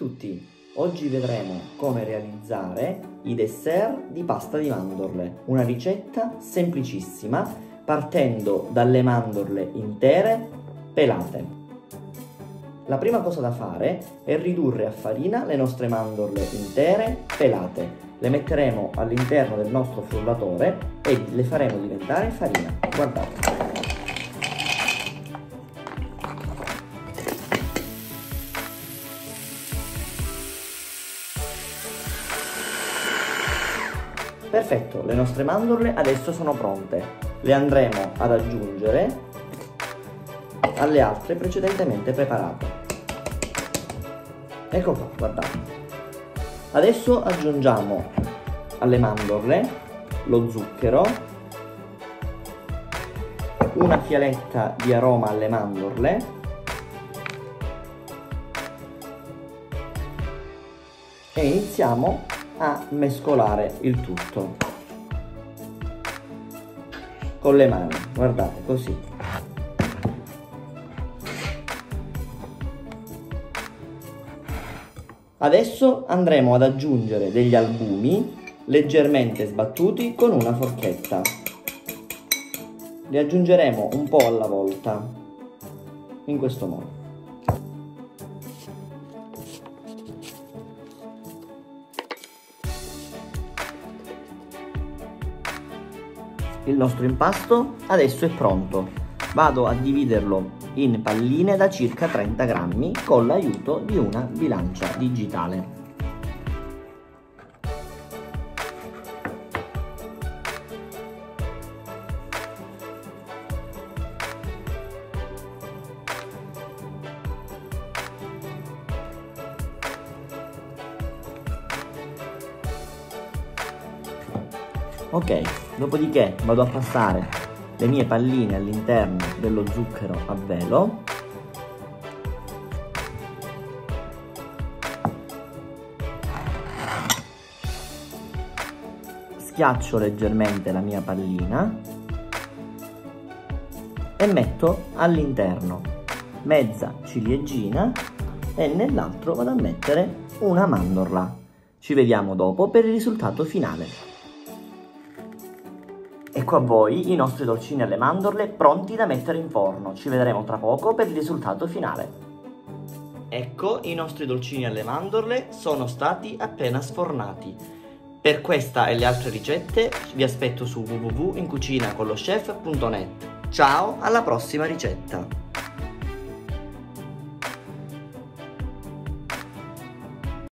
tutti! Oggi vedremo come realizzare i dessert di pasta di mandorle, una ricetta semplicissima partendo dalle mandorle intere pelate. La prima cosa da fare è ridurre a farina le nostre mandorle intere pelate. Le metteremo all'interno del nostro frullatore e le faremo diventare farina. Guardate. Perfetto, le nostre mandorle adesso sono pronte. Le andremo ad aggiungere alle altre precedentemente preparate. Ecco qua, guardate. Adesso aggiungiamo alle mandorle lo zucchero, una fialetta di aroma alle mandorle e iniziamo a mescolare il tutto con le mani, guardate, così. Adesso andremo ad aggiungere degli albumi leggermente sbattuti con una forchetta. Li aggiungeremo un po' alla volta, in questo modo. Il nostro impasto adesso è pronto. Vado a dividerlo in palline da circa 30 grammi con l'aiuto di una bilancia digitale. Ok, dopodiché vado a passare le mie palline all'interno dello zucchero a velo. Schiaccio leggermente la mia pallina e metto all'interno mezza ciliegina e nell'altro vado a mettere una mandorla. Ci vediamo dopo per il risultato finale. Ecco a voi i nostri dolcini alle mandorle pronti da mettere in forno. Ci vedremo tra poco per il risultato finale. Ecco, i nostri dolcini alle mandorle sono stati appena sfornati. Per questa e le altre ricette vi aspetto su www.incucinaconlochef.net. Ciao, alla prossima ricetta!